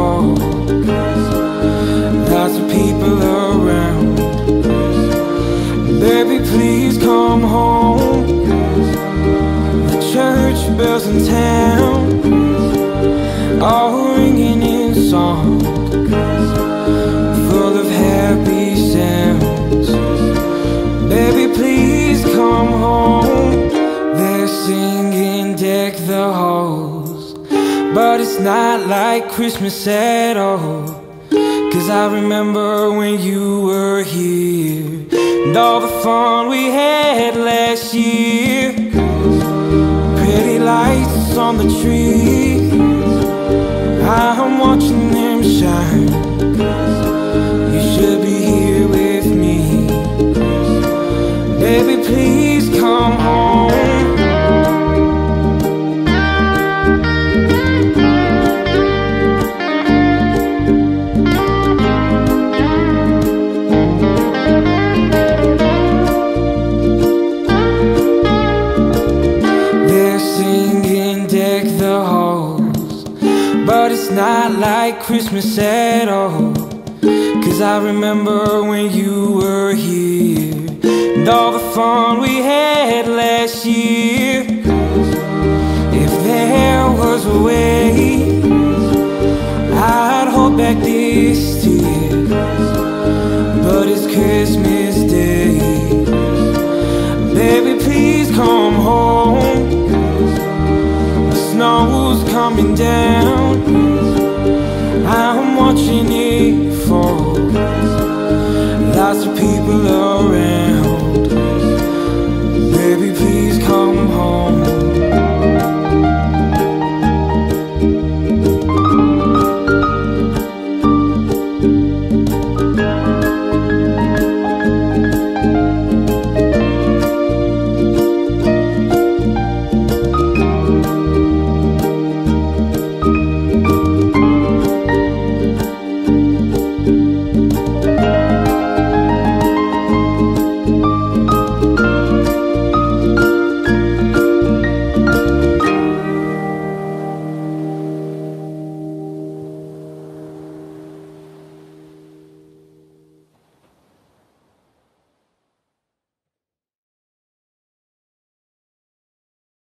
fall. Lots of people around. Baby, please come home. The church bells in town all ringing in song, full of happy sounds. Baby, please come home. They're singing Deck the Halls, but it's not like Christmas at all. 'Cause I remember when you were here and all the fun we had last year. Pretty lights on the tree, I'm watching them shine. You should be here with me. Baby, please come home. But it's not like Christmas at all. 'Cause I remember when you were here and all the fun we had last year. If there was a way, I'd hold back this tear, but it's Christmas Day. Baby, please come home. The snow's coming down, I'm watching it fall. Lots of people